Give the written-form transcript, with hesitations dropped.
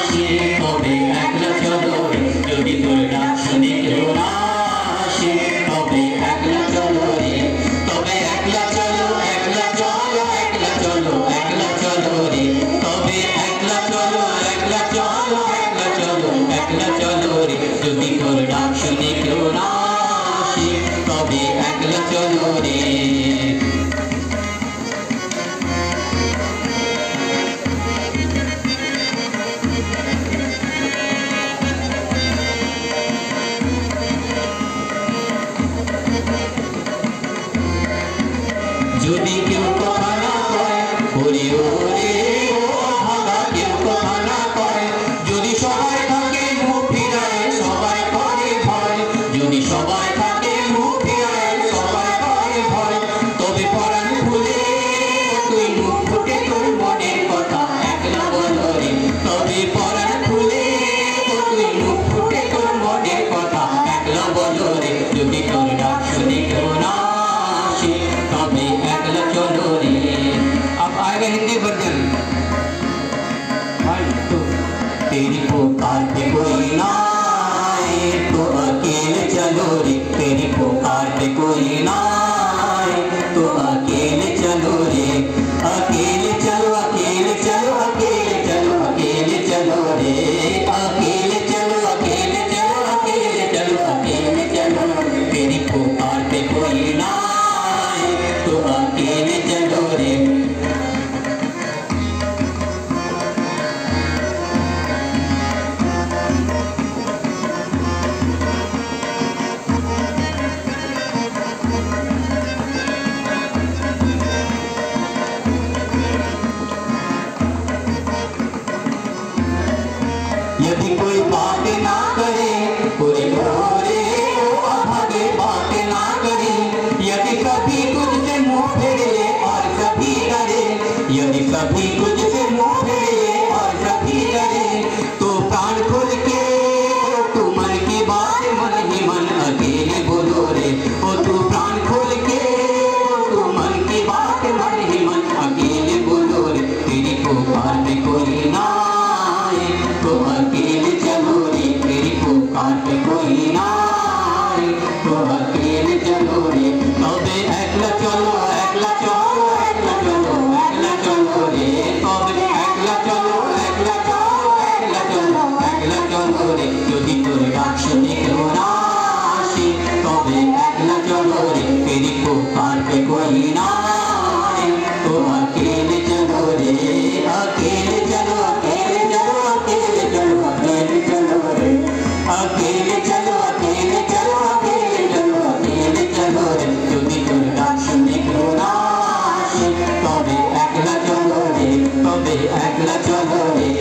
আসে তবে একলা চলো রে যদি তোর ডাক শুনে কেউ না আসে তবে একলা চলো রে তবে একলা চলো একলা চলো একলা চলো একলা চলো রে তবে একলা চলো একলা চলো একলা চলো একলা চলো রে যদি তোর ডাক শুনে কেউ না আসে তবে একলা চলো রে যদি কেউ কথা না কয় ওরে ওরে ও ভাগা কেউ কথা না কয় যদি সবাই থাকে মুখ ফিরায় সবাই করে ভয় যদি সবাই থাকে মুখ ফিরায় সবাই করে ভয় তবে পরাণ খুলে তুই মুখ ফুটে তোর মনের কথা একলা বলো রে তবে পরাণ খুলে তুই মুখ ফুটে তোর মনের কথা একলা বলো রে যদি তোর ডাক শুনে কেউ না আসে तबे एकला चलो रे। अब आएगा हिंदी वर्जन। तेरी पुकार पे कोई ना आए तो अकेले चलो रे तेरी पुकार पे कोई ना आए तो अकेले चलो रे अकेले चलो अकेले चलो अकेले चलो अकेले चलो रे अकेले चलो अकेले चलो अकेले चलो अकेले चलो तेरी पुकार पे कोई ना तो अकेले चलो रे यदि कोई बात ना करे पूरे भोरे वो अभागे बात ना करे यदि कभी कुछ से मुंह फेरे और कभी डरे यदि कभी कुछ से मुंह फेरे और कभी डरे तो प्राण खोल के तू मन की बात मन ही मन अकेले बोलो रे ओ तू प्राण खोल के तू मन की बात मन ही मन अकेले बोलो रे तेरी पुकार पे कोई ना आए तो अकेले चलो रे तेरी पुकार पे कोई ना आए तो अकेले चलो रे तबे एकला चलो एकला चलो एकला चलो एकला चलो रे तबे एकला चलो एकला चलो एकला चलो एकला चलो रे যদি তোর ডাক শুনে কেউ না আসে তবে একলা চলো রে तेरी पुकार पे कोई ना आए तो अकेले चलो रे अकेले चलो अकेले चलो अकेले चलो अकेले चलो रे अकेले चलो अकेले चलो अकेले चलो अकेले चलो रे যদি তোর ডাক শুনে কেউ না আসে তবে একলা চলো রে তবে একলা চলো রে